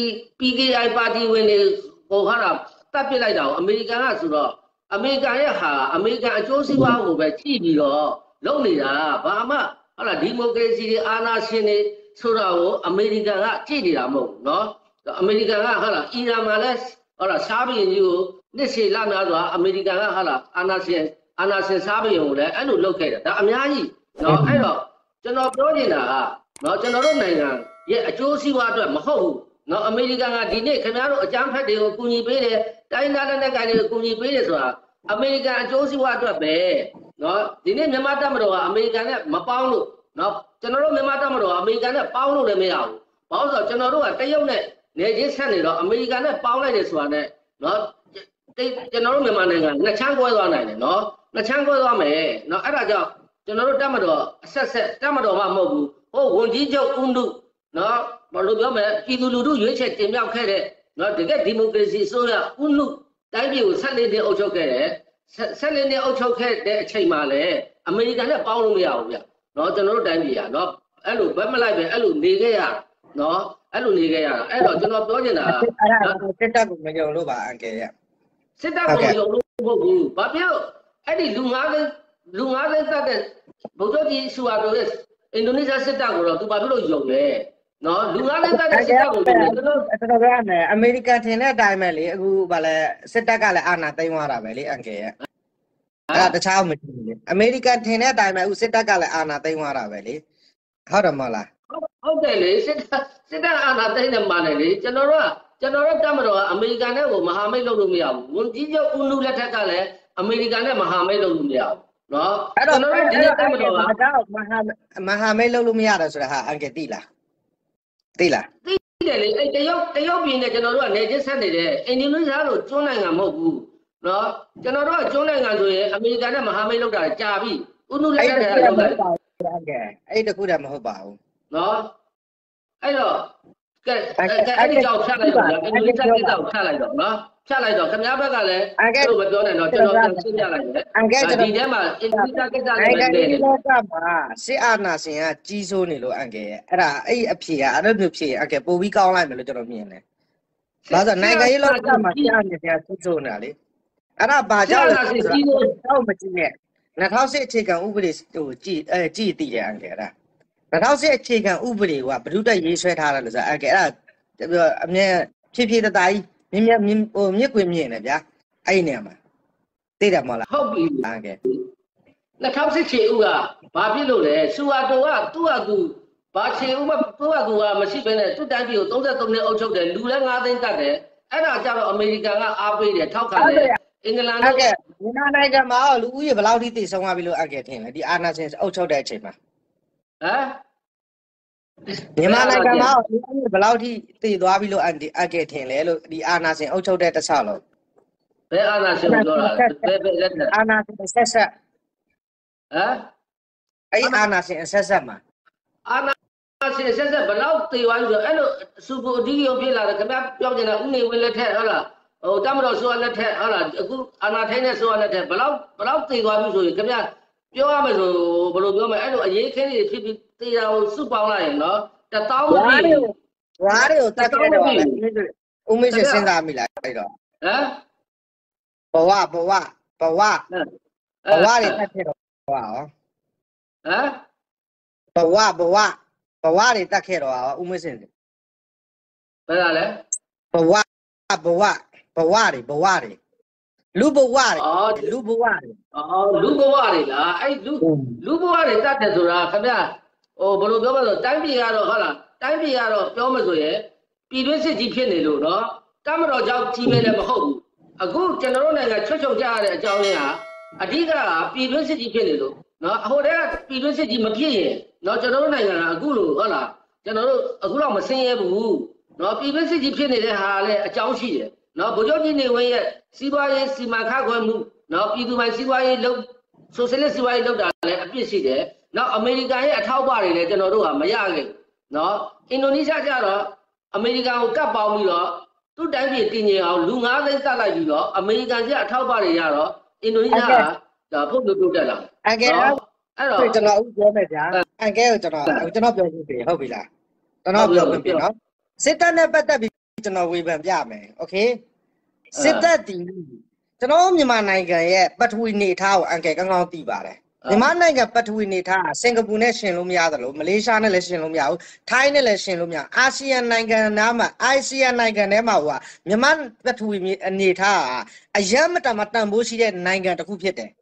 PKI ပါတီဝင်တွေဟိုဟာတပ်ပစ်လိုက်တာကိုအမေရိကန်ကဆိုတော့အမေရိကန်ရဲ့ဟာအမေရိကန်အကျိုးစီးပွားကိုပဲကြည့်ပြီးတော့လုပ်နေတာဘာမှဟုတ်လားဒီမိုကရေစီတွေအာဏာရှင်တွေဆိုတာကိုအမေရိကန်ကကြည့်နေတာမဟုတ်ဘူးနော်အမေရိကန်ကဟုတ်လားအီရန်မှာလည်းဟုတ်လားစားဘီရင်ကြီးကိုနှစ်ရှည်လများစွာအမေရိကန်ကဟုတ်လားအာဏာရှင်အာနာစင်စားပြုံကိုလည်းအဲ့လိုလုပ်ခဲ့တယ်ဒါအများကြီးနော်အဲ့တော့ကျွန်တော်ပြောနေတာကနော်ကျွန်တော်တို့နိုင်ငံရဲ့အကျိုးစီးပွားအတွက်မဟုတ်ဘူးနော်အမေရိကန်ကဒီနေ့ခင်ဗျားတို့အကြမ်းဖက်တွေကိုကူညီပေးတယ်တိုင်းသားတဲ့နိုင်ငံတွေကိုကူညီပေးတယ်ဆိုတာအမေရိကန်အကျိုးစီးပွားအတွက်ပဲနော်ဒီနေ့မြန်မာတပ်မတော်ကအမေရိကန်နဲ့မပေါင်းလို့နော်ကျွန်တော်တို့မြန်မာတပ်မတော်ကအမေရိကန်နဲ့ပေါင်းလို့လည်းမရဘူးဘာလို့ဆိုတော့ကျွန်တော်တို့ကတရုတ်နဲ့နေချင်းဆက်နေတော့အမေရိကန်နဲ့ပေါင်းလိုက်တယ်ဆိုတာနဲ့နော်ကျွန်တော်တို့မြန်မာနိုင်ငံနှစ်ချမ်းကွဲသွားနိုင်တယ်နော်နှစ်ချမ်းကွဲသွားမယ်နော်အဲ့ဒါကြောင့်ကျွန်တော်တို့တပ်မတော်အဆက်ဆက်တပ်မတော်မှမဟုတ်ဘူးဟိုဝန်ကြီးချုပ်ဦးနုနော်ဘာလို့ပြောမလဲပြည်သူလူထုရွေးချယ်တင်မြှောက်ခဲ့တဲ့နော်တကယ်ဒီမိုကရေစီအစိုးရဦးနုတိုင်းပြည်ကို14နှစ်အုပ်ချုပ်ခဲ့တယ်14နှစ်အုပ်ချုပ်ခဲ့တဲ့အချိန်မှာလည်းအမေရိကန်နဲ့ပေါင်းလို့မရဘူးဗျနော်ကျွန်တော်တို့တိုင်းပြည်ကနော်အဲ့လိုဘက်မလိုက်ပဲအဲ့လိုနေခဲ့ရနော်အဲ့လိုနေခဲ့ရတာအဲ့တော့ကျွန်တော်ပြောချင်တာစစ်တပ်ကိုမယုံလို့ပါအန်ကယ်ရစစ်တပ်ကိုမယုံလို့မဟုတ်ဘူးဘာဖြစ်လို့အဲ့ဒီလူ9သိန်းတက်တဲ့ဗုဒ္ဓကြီးဆူဟာတို့ရဲ့အင်ဒိုနီးရှားစစ်တပ်ကိုတော့သူဘာဖြစ်လို့ယုံလဲနော်လူ9သိန်းတက်တဲ့စစ်တပ်ကိုယုံတယ်တော်တော်ပြောရမယ်အမေရိကန်ထင်တဲ့အတိုင်းပဲလေအခုဗာလဲစစ်တပ်ကလည်းအာဏာသိမ်းသွားတာပဲလေအန်ကယ်ရအဲ့ဒါတခြားမကြည့်ဘူးလေအမေရိကန်ထင်တဲ့အတိုင်းပဲအခုစစ်တပ်ကလည်းအာဏာသိမ်းသွားတာပဲလေဟုတ်တယ်မဟုတ်လားဟုတ်တယ်လေစစ်တပ်အာဏာသိမ်းတယ်မှန်တယ်လေကျွန်တော်တို့တပ်မတော်ကအမေရိကန်နဲ့ကိုမဟာမိတ်လုပ်လို့မရဘူးဝန်ကြီးချုပ်ဦးနုလက်ထက်ကလည်းအမေရိကန်နဲ့မဟာမိတ်လုပ်လို့မရဘူးနော်အဲ့တော့ကျွန်တော်တို့ဒီနေ့တပ်မတော်ကမဟာမိတ်လုပ်လို့မရတယ်ဆိုတာဟာအန်ကယ်သိလားသိတယ်လေအဲ့တရုတ်ပြည်နဲ့ကျွန်တော်တို့ကနေချင်းဆက်နေတယ်အင်ဒိုနီးရှားလိုကျွန်းနိုင်ငံမဟုတ်ဘူးနော်ကျွန်တော်တို့ကကျွန်းနိုင်ငံဆိုရင်အမေရိကန်နဲ့မဟာမိတ်လုပ်တာကြာပြီဦးနုလက်ထက်ကလုပ်တယ်အဲ့တခုတည်းမဟုတ်ပါဘူးနော်အဲ့တော့ကဲအဲ့ဒီကြောင့်ဖြတ်လိုက်တော့အင်ဒိုနီးရှားကိစ္စကိုဖြတ်လိုက်တော့နော်ဖြတ်လိုက်တော့ခင်ဗျားဘက်ကလည်းအဲ့လိုမပြောနဲ့တော့ကျွန်တော်ပြန်ရှင်းပြလိုက်တယ်ဒီထဲမှာအင်ဒိုနီးရှားကိစ္စလည်းပဲတယ်လောကမှာစစ်အာဏာရှင်ကကြီးစိုးနေလို့အန်ကယ်ရဲ့အဲ့ဒါအဲ့အဖြေကအဲ့လိုမျိုးဖြေအန်ကယ်ပို့ပြီးကောင်းလိုက်မယ်လို့ကျွန်တော်မြင်တယ်ဘာလို့နိုင်ငံရေးလောကမှာစစ်အာဏာရှင်ကကြီးစိုးနေတာလေအဲ့ဒါဘာကြောင့်လဲဆိုတော့မကြည့်နဲ့2008အခြေခံဥပဒေဟိုကြည့်တည်တယ်အန်ကယ်အဲ့ဒါ2008အခြေခံဥပဒေကဘုဒ္ဓရေးဆွဲထားတယ်လို့ဆိုအန်ကယ်အဲ့ဒါအမြဲဖြည်းဖြည်းတသားကြီးမြစ်ကွင်းမြင့်နေဗျာအဲ့ဒီနေရာမှာသိတယ်မဟုတ်လားဟုတ်ပြီအန်ကယ် 2008ခြေဥကဘာဖြစ်လို့လဲစူဟာတိုကသူ့အကူဘာခြေဥမသူ့အကူကမရှိဘဲနဲ့သူ့တိုင်းပြည်ကို33နှစ်အုပ်ချုပ်တယ်လူလည်း9သိန်းတတ်တယ်အဲ့ဒါကြတော့အမေရိကန်ကအားပေးတယ်ထောက်ခံတယ်အင်္ဂလန်တို့မြန်မာနိုင်ငံမှာလူဦးရေဘယ်လောက်ထိတည်ဆုံးသွားပြီလို့အန်ကယ်ထင်လဲဒီအာဏာရှင်အုပ်ချုပ်တဲ့အချိန်မှာမြန်မာနိုင်ငံမှာလူဦးရေဘယ်လောက်ထိတည်သွားပြီလို့အန်ကယ်ထင်လဲလို့ဒီအာဏာရှင်အုပ်ချုပ်တဲ့တစ်ဆောက်လုံးဘယ်အာဏာရှင်ပြောတာဘယ်လက်နဲ့အာဏာရှင်ဆက်အဲ့အာဏာရှင်ဆက်မှာအာဏာရှင်ဆက်ဘယ်လောက်တည်သွားပြီဆိုအဲ့လိုစူပူအဒီယိုဖြစ်လာတယ်ခင်ဗျာပြောနေတာဥနေဝင်းလက်ထက်ဟုတ်လားဟိုတမတော်ဆိုရလက်ထက်ဟုတ်လားအခုအာဏာထိုင်းတဲ့ဆိုရလက်ထက်ဘယ်လောက်တည်သွားပြီဆိုရင်ခင်ဗျာပြောရမယ်ဆိုဘယ်လိုပြောမလဲအဲ့လိုအရေးခင်းတွေဖြစ်ပြီးတည်တာကိုစုပေါင်းလိုက်ရင်နော်1000 ဝါးတွေကိုတက်ခဲ့တော့ဦးမေးစဉ်းစားမိလားအဲ့တော့ဘဝတွေတက်ခဲ့တော့ဟောဘဝတွေတက်ခဲ့တော့ဦးမေးစဉ်ဘယ်လာလဲဘဝတွေလူဘဝတွေလူဘဝတွေလားအဲ့လူဘဝတွေတတ်တယ်ဆိုတာခင်ဗျာဟိုဘယ်လိုပြောမလဲတိုင်းပြည်ကတော့ဟုတ်လားတိုင်းပြည်ကတော့ပြောမဆိုရင်ပြည်တွင်းစစ်ကြီးဖြစ်နေလို့နော်တမတော်ကြောင့်ကြီးပဲလည်းမဟုတ်ဘူးအခုကျွန်တော်တို့နိုင်ငံချွတ်ချုံကြရတဲ့အကြောင်းရင်းဟာအဓိကပြည်တွင်းစစ်ကြီးဖြစ်နေလို့နော်ဟိုတည်းကပြည်တွင်းစစ်ကြီးမဖြစ်ရင်နော်ကျွန်တော်တို့နိုင်ငံကအခုလို့ဟုတ်လားကျွန်တော်တို့အခုတော့မဆင်းရဲဘူးနော်ပြည်တွင်းစစ်ကြီးဖြစ်နေတဲ့ဟာလည်းအကြောင်းရှိတယ်နော်ဗိုလ်ချုပ်ကြီးနေဝင်းရဲ့စီးပွားရေးစီမံခန့်ခွဲမှုနော်ပြည်သူပိုင်စီးပွားရေးလုပ်ဆိုရှယ်လစ်စီးပွားရေးလုပ်တာလည်းအပြစ်ရှိတယ်နောက်အမေရိကန်ရဲ့အထောက်အပံ့တွေလည်းကျွန်တော်တို့ကမရခဲ့နော်အင်ဒိုနီးရှားကျတော့အမေရိကန်ကိုကပ်ပေါင်းပြီးတော့သူ့တိုင်းပြည်တည်ငြိမ်အောင်လူ9သိန်းတတ်လိုက်ပြီးတော့အမေရိကန်ကျအထောက်အပံ့တွေရတော့အင်ဒိုနီးရှားကဒါဖို့လို့တိုးတက်လာအန်ကယ်အဲ့တော့ကျွန်တော်ဥပြောမယ်ဗျာအန်ကယ်ကိုကျွန်တော်ပြောပြပြီဟုတ်ပြီလားကျွန်တော်ပြောပြပြီနော်စစ်တပ်နဲ့ပတ်သက်ပြီးကျွန်တော်ဝေဖန်ပြမယ်โอเคစစ်တပ်ဒီကျွန်တော်မြန်မာနိုင်ငံရဲ့ပထဝီနေထားကိုအန်ကယ်ကောင်းကောင်းသိပါတယ်မြန်မာနိုင်ငံပထဝီနေထားစင်ကာပူနဲ့ရှင်လို့မရသလိုမလေးရှားနဲ့လည်းရှင်လို့မရဘူးထိုင်းနဲ့လည်းရှင်လို့မရအာဆီယံနိုင်ငံသားမှာအာဆီယံနိုင်ငံထဲမှာဟိုမြန်မာပထဝီအနေထားအယမ်းမတန်ဖိုးရှိတဲ့နိုင်ငံတစ်ခုဖြစ်တယ်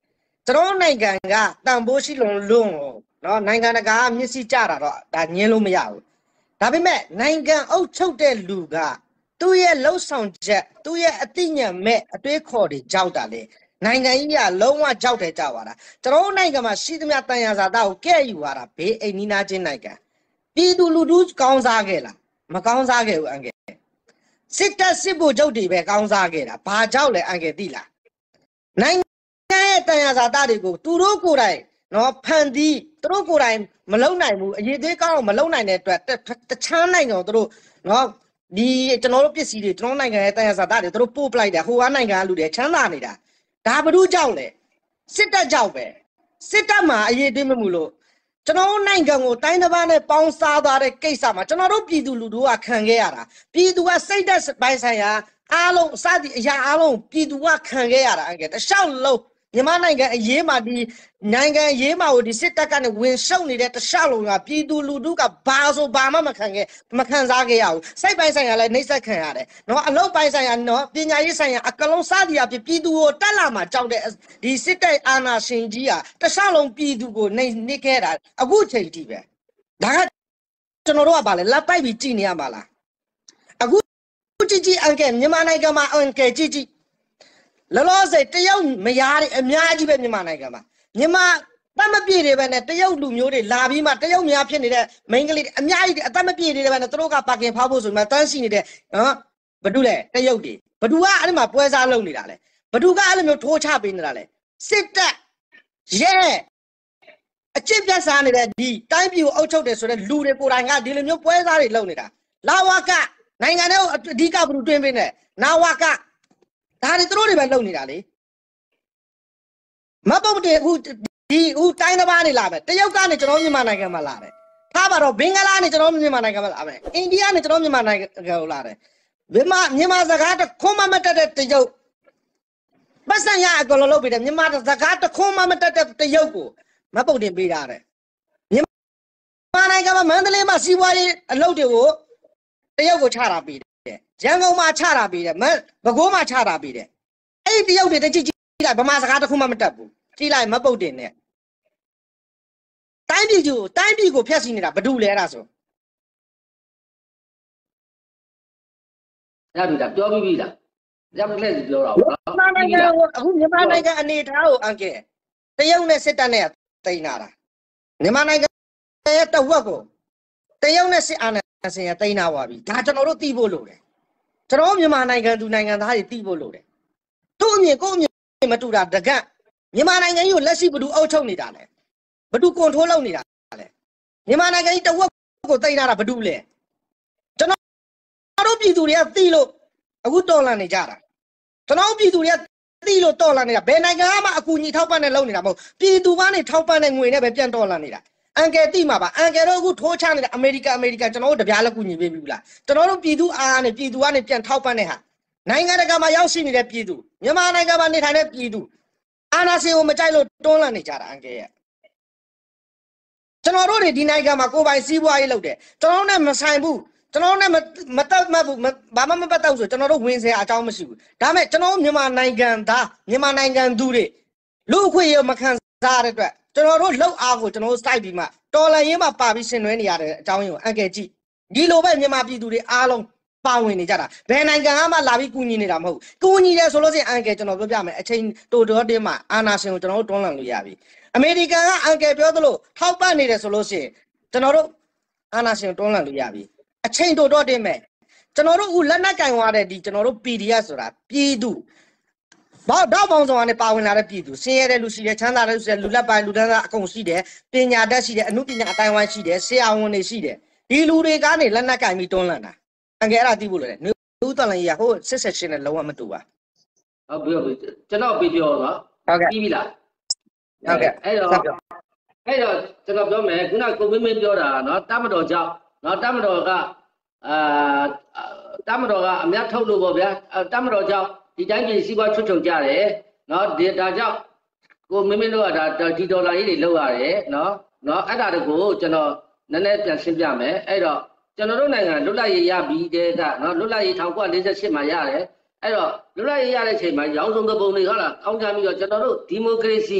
ကျွန်တော်နိုင်ငံကတန်ဖိုးရှိလုံးလုံးနော်နိုင်ငံတကာမျက်စိကြတာတော့ဒါညင်းလို့မရဘူးဒါပေမဲ့နိုင်ငံအုပ်ချုပ်တဲ့လူကသူ့ရဲ့လှုပ်ဆောင်ချက်သူ့ရဲ့အသိဉာဏ်မဲ့အတွေးခေါ်တွေကြောက်တာလေနိုင်ငံကြီးကလုံးဝကြောက်တယ်ကြောက်ပါတာကျွန်တော်နိုင်ငံမှာရှိသမျှတန်ရာဇာတာကိုကဲ့ယူရတာဘေးအိမ်နီးနားချင်းနိုင်ငံပြည်သူလူထုကောင်းစားခဲ့လားမကောင်းစားခဲ့ဘူးအန်ကယ်စစ်တပ်စစ်ဗိုလ်ချုပ်တွေပဲကောင်းစားခဲ့တာဘာကြောက်လဲအန်ကယ်သိလားနိုင်ငံရဲ့တန်ရာဇာတာတွေကိုသူတို့ကိုယ်တိုင်နော်ဖန်တီးသူတို့ကိုယ်တိုင်မလုံနိုင်ဘူးအရေးသေးကောင်းမလုံနိုင်တဲ့အတွက်တခြားနိုင်ငံကိုသူတို့နော်ဒီကျွန်တော်တို့ပစ္စည်းတွေကျွန်တော်နိုင်ငံရဲ့တန်ရာဇာတာတွေသူတို့ပို့ပလိုက်တယ်ဟိုကနိုင်ငံကလူတွေချမ်းသာနေတာဒါဘ누구ကြောက်လဲစစ်တပ်ကြောက်ပဲစစ်တပ်မှာအရေးသေးမမှုလို့ကျွန်တော်နိုင်ငံကိုတိုင်းတစ်ပါးနဲ့ပေါင်းစားသွားတဲ့ကိစ္စမှာကျွန်တော်တို့ပြည်သူလူထုကခံခဲ့ရတာပြည်သူကစိတ်သက်ပိုင်းဆိုင်ရာအားလုံးအစသည်အရာအားလုံးပြည်သူကခံခဲ့ရတာအကဲတခြားလုံးမြန်မာနိုင်ငံအရေးမှာဒီနိုင်ငံအရေးမှာဒီစစ်တပ်ကနေဝင်ရှုံနေတဲ့တခြားလုံးကပြည်သူလူထုကဘာဆိုဘာမှမခံစားခဲ့ရဘူးစိတ်ပိုင်းဆိုင်ရာလည်းနှိမ့်ဆက်ခံရတယ်နော်အလုပ်ပိုင်းဆိုင်ရာနော်ပညာရေးဆိုင်ရာအကလုံးစသည်အဖြစ်ပြည်သူကိုတက်လာမှာကြောက်တဲ့ဒီစစ်တပ်အာဏာရှင်ကြီးကတခြားလုံးပြည်သူကိုနှိမ့်ခဲ့တာအခုချိန်ထိပဲဒါကကျွန်တော်တို့ကဗာလဲလက်ပိုက်ပြီးကြည်နေရမှာလားအခုကြည်အန်ကဲမြန်မာနိုင်ငံမှာအန်ကဲကြည်လောလောဆယ်တရုတ်မယားတွေအများကြီးပဲမြန်မာနိုင်ငံမှာမြန်မာတတ်မပြေတွေပဲနဲ့တရုတ်လူမျိုးတွေလာပြီးမှတရုတ်များဖြစ်နေတဲ့မိန်းကလေးတွေအများကြီးအတတ်မပြေတွေပဲနဲ့သူတို့ကပါကင်ဖောက်ဖို့ဆိုမှတန်းစီနေတဲ့နော်ဘာတူလဲတရုတ်တွေဘာတူကအဲ့ဒီမှာပွဲစားလုပ်နေတာလဲဘာတူကအဲ့လိုမျိုးထိုးချပေးနေတာလဲစစ်တပ်ရဲအကျင့်ပြတ်စားနေတဲ့ဒီတိုင်းပြည်ကိုအုပ်ချုပ်တယ်ဆိုတဲ့လူတွေကိုယ်တိုင်ကဒီလိုမျိုးပွဲစားတွေလုပ်နေတာလာဝကနိုင်ငံတွေကိုအဓိကဘာတူတွင်းပေးနေနာဝကဒါတွေသူတို့တွေပဲလုပ်နေတာလေမပုတ်တယ်အခုဒီဦးတိုင်းတစ်ပါးနေလာပဲတရုတ်ကနေကျွန်တော်မြန်မာနိုင်ငံမှာလာတယ်ထားပါတော့ဘင်္ဂလားနေကျွန်တော်မြန်မာနိုင်ငံမှာလာမယ်အိန္ဒိယနေကျွန်တော်မြန်မာနိုင်ငံကိုလာတယ်မြန်မာစကားတခွန်းမမတက်တဲ့တရုတ်ပတ်စံရအကလုံးလုပ်ပြီးတယ်မြန်မာစကားတခွန်းမမတက်တဲ့တရုတ်ကိုမပုတ်တင်ပေးတာတဲ့မြန်မာနိုင်ငံမှာမန္တလေးမှာစီးပွားရေးအလုပ်တွေကိုတရုတ်ကိုချတာပေးတယ်ရန်ကုန်မှာချတာပေးတယ်ပဲခူးမှာချတာပေးတယ်အဲ့ဒီတရုတ်တွေတကြည့်လိုက်ဗမာစကားတခုမှမတက်ဘူးကြည့်လိုက်မပုတ်တင်နဲ့တိုင်းပြည်ကိုဖျက်ဆီးနေတာဘာလို့လဲအဲ့ဒါဆိုရပြီလားပြောပြီးပြီလားရမလဲပြောတာပေါ့နော်မြန်မာနိုင်ငံအခုမြန်မာနိုင်ငံအနေထားကိုအန်ကဲတရုတ်နဲ့စစ်တပ်နဲ့တိန်လာတာမြန်မာနိုင်ငံရဲ့တဝက်ကိုတရုတ်နဲ့စစ်အာဏာရှင်ကတိန်လာပါပြီဒါကျွန်တော်တို့သိဖို့လိုတယ်ကျွန်တော်မြန်မာနိုင်ငံသူနိုင်ငံသားတွေသိဖို့လိုတယ်သူ့အမြင်ကိုယ့်အမြင်မတူတာတကန့်မြန်မာနိုင်ငံကြီးကိုလက်ရှိဘယ်သူအုပ်ချုပ်နေတာလဲဘယ်သူကွန်ထရိုးလုပ်နေတာလဲမြန်မာနိုင်ငံကြီးတဝက်ကိုတိန်လာတာဘယ်သူလဲကျွန်တော်တို့ပြည်သူတွေကသိလို့အခုတော်လှန်နေကြတာကျွန်တော်ပြည်သူတွေကသိလို့တော်လှန်နေတာဘယ်နိုင်ငံမှအကူအညီထောက်ပံ့နဲ့လုပ်နေတာမဟုတ်ပြည်သူကနေထောက်ပံ့တဲ့ငွေနဲ့ပဲပြန်တော်လှန်နေတာအန်ကယ်သိမှာပါအန်ကယ်တို့အခုထိုးချနေတဲ့အမေရိကန်ကျွန်တော်တို့တပြားလက်ကူညီပေးပြီလားကျွန်တော်တို့ပြည်သူအားနဲ့ပြည်သူကနေပြန်ထောက်ပံ့တဲ့ဟာနိုင်ငံတကာမှာရောက်ရှိနေတဲ့ပြည်သူမြန်မာနိုင်ငံမှာနေထိုင်တဲ့ပြည်သူအာဏာရှင်ကိုမကြိုက်လို့တွန်းလှန်နေကြတာအန်ကယ်ရဲ့ကျွန်တော်တို့တွေဒီနိုင်ငံမှာကိုယ်ပိုင်စီးပွားရေးလုပ်တယ်ကျွန်တော်တို့နဲ့မဆိုင်ဘူးကျွန်တော်နဲ့မတက်မှတ်ဘူးဘာမှမပတ်တော့ဆိုကျွန်တော်တို့ဝင်စရာအကြောင်းမရှိဘူးဒါမဲ့ကျွန်တော်မြန်မာနိုင်ငံသားမြန်မာနိုင်ငံသူတွေလူအခွင့်အရေးမခံစားရတဲ့အတွက်ကျွန်တော်တို့လောက်အားကိုကျွန်တော်တို့စိုက်ပြီးမှတော်လန်ရေးမှာပါပြီးရှင်နွဲနေရတဲ့အကြောင်းရင်းကိုအန်ကယ်ကြည့်ဒီလိုပဲမြန်မာပြည်သူတွေအားလုံးပါဝင်နေကြတာဘယ်နိုင်ငံမှလာပြီးကူညီနေတာမဟုတ်ကူညီတယ်ဆိုလို့ရှိရင်အန်ကယ်ကျွန်တော်ပြောပြမယ်အချိန်တိုတော်တင်းမှာအာနာရှင်ကိုကျွန်တော်တို့တွန်းလှန်လို့ရပြီအမေရိကန်ကအန်ကယ်ပြောသလိုထောက်ပံ့နေတယ်ဆိုလို့ရှိရင်ကျွန်တော်တို့အာနာရှင်တွန်းလှန်လို့ရပြီအချိန်တိုတော့တင်မဲ့ကျွန်တော်တို့အခုလက်နက်ကင်သွားတဲ့ဒီကျွန်တော်တို့ PDF ဆိုတာပြည်သူဘောက်တော့ပေါင်းစုံကနေပါဝင်လာတဲ့ပြည်သူဆင်းရဲတဲ့လူရှိတယ်ချမ်းသာတဲ့လူရှိတယ်လူလက်ပိုင်းလူတန်းစားအကုန်ရှိတယ်ပညာတတ်ရှိတယ်အမှုပညာအတိုင်းဝိုင်းရှိတယ်ဆရာဝန်တွေရှိတယ်ဒီလူတွေကနေလက်နက်ကင်ပြီးတွန်းလှန်တာအန်ကယ်အဲ့ဒါသိဖို့လိုတယ်နူးတော်လည်းရဟိုစစ်ဆက်ရှင်နဲ့လုံးဝမတူပါဟုတ်ပြီကျွန်တော်ပြီးပြောတော့ဟုတ်ကဲ့ပြီးပြီလားဟုတ်ကဲ့အဲ့တော့ကျွန်တော်ပြောမယ်ခုနကိုမင်းပြောတာနော်တမတော်ကြောင့်နော်တမတော်ကအများထုတ်လို့ပေါ့ဗျာတမတော်ကြောင့်ဒီတိုင်းပြည်စီးပွားချွတ်ချုံကြတယ်နော်ဒါကြောင့်ကိုမင်းတို့ကဒါဒီဒေါ်လာကြီးတွေလောက်ရတယ်နော်အဲ့ဒါတကူကျွန်တော်နည်းနည်းပြန်ရှင်းပြမယ်အဲ့တော့ကျွန်တော်တို့နိုင်ငံလွတ်လပ်ရေးရပြီးတဲ့ကနော်လွတ်လပ်ရေး1948မှာရတယ်အဲ့တော့လွတ်လပ်ရေးရတဲ့အချိန်မှာရောင်းစုံသဘုံတွေဟုတ်လားအောင်းချပြီးတော့ကျွန်တော်တို့ဒီမိုကရေစီ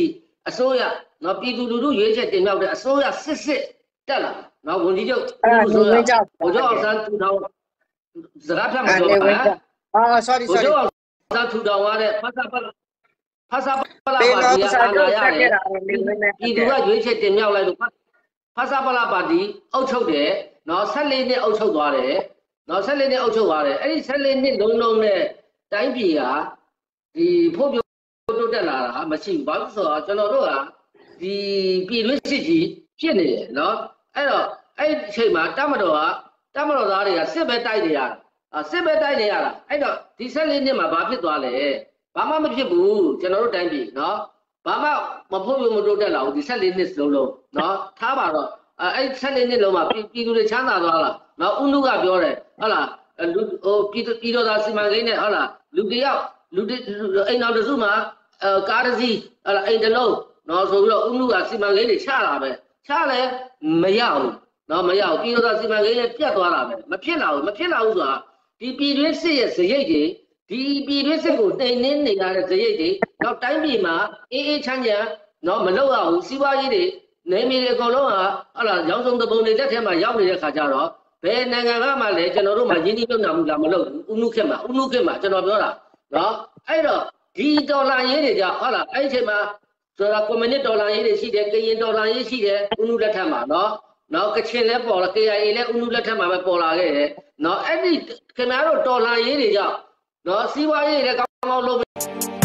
အစိုးရနော်ပြည်သူလူထုရွေးချယ်တင်မြှောက်တဲ့အစိုးရစစ်တက်လာနော်ဝန်ကြီးချုပ်အဲ့ဒါဦးစိုးရနေဝင်ကြောက်ဘိုလ်ချုပ်အောင်ဆန်းထူထောင်စကားဖြတ်မှာအဲ့ပြောနေပါဝင်ကြောက်sorry ဘိုလ် sorry ချုပ်အောင်ဆန်းထူထောင်ရတဲ့ဖဆပလာပေးပါတော့တီကစာအာဏာတော့ရတက်တခဲ့ယ်တာနေဝင်နဲ့ပြည်သူကရွေးချယ်တင်မြှောက်လိုက်လို့ဖဆပလာပါတီအုပ်ချုပ်တယ်နော်14နှစ်အုပ်ချုပ်သွားတယ်နော်14နှစ်အုပ်ချုပ်သွားတယ်အဲ့ဒီ14နှစ်လုံးနဲ့တိုင်းပြည်ကဒီဖို့ပြတိုးတက်လာတာမရှိဘူးဘာလို့ဆိုတော့ကျွန်တော်တို့ကဒီပြည်တွင်းစစ်ကြီးဖြစ်နေတယ်နော်အဲ့တော့အဲ့ဒီအချိန်မှာတမတော်သားတွေကစစ်ပဲတိုက်နေရတာစစ်ပဲတိုက်နေရတာအဲ့တော့ဒီ14နှစ်မှာဘာဖြစ်သွားလဲဘာမှမဖြစ်ဘူးကျွန်တော်တို့တိုင်းပြည်နော်ဘာမှမဖို့ပြမတိုးတက်လာဘူးဒီ14နှစ်လုံးနော်ထားပါတော့အဲ့14နှစ်လုံးမှာပြည်သူတွေချမ်းသာသွားလားနော်ဦးနုကပြောတယ်ဟုတ်လားလူဟိုပြည်တော်သားစီမံကိန်းနဲ့ဟုတ်လားလူတယောက်အိမ်တော်တစုမှာကားတစ်စီးဟုတ်လားအိမ်တစ်လုံးနော်ဆိုပြီးတော့ဦးနုကစီမံကိန်းတွေချတာပဲချလဲမရဘူးနော်မရဘူးပြည်တော်သားစီမံကိန်းနဲ့ပြတ်သွားတာပဲမဖြစ်လာဘူးဆိုတာဒီပြည်တွင်းစစ်ရဲ့ဇရိတ်တွေဒီပြည်တွင်းစစ်ကိုနှိမ်နှင်းနေရတဲ့ဇရိတ်တွေနောက်တိုင်းပြည်မှာအေးချမ်းနော်မလောက်ရဘူးစီးပွားရေးတွေနေမီတွေအကုန်လုံးဟာဟုတ်လားရောင်းစုံတပုံတွေလက်ထဲမှာရောက်နေတဲ့ခါကျတော့ဘယ်နိုင်ငံကမှလည်းကျွန်တော်တို့မှာရင်းနှီးမြှုပ်နှံမှုလာမလုပ်ဘူးဦးနုခေတ်မှာကျွန်တော်ပြောတာနော်အဲ့တော့ဒီဒေါ်လာရေးတွေကြောင့်ဟုတ်လားအဲ့ဒီအချိန်မှာဆိုတာကွန်မြူနစ်ဒေါ်လာရေးတွေရှိတယ်ကရင်ဒေါ်လာရေးရှိတယ်ဦးနုလက်ထက်မှာနော်ကချင်လည်းပေါ်လာ KIA လည်းဦးနုလက်ထက်မှာပဲပေါ်လာခဲ့တယ်နော်အဲ့ဒီခင်ဗျားတို့ဒေါ်လာရေးတွေကြောင့်နော်စီးပွားရေးတွေလည်းကောင်းကောင်းလုပ်